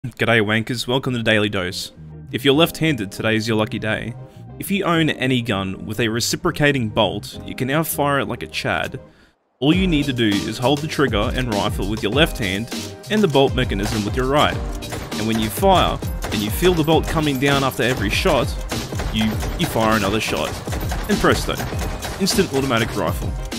G'day wankers, welcome to Daily Dose. If you're left-handed, today is your lucky day. If you own any gun with a reciprocating bolt, you can now fire it like a Chad. All you need to do is hold the trigger and rifle with your left hand and the bolt mechanism with your right. And when you fire, and you feel the bolt coming down after every shot, you fire another shot. And presto, instant automatic rifle.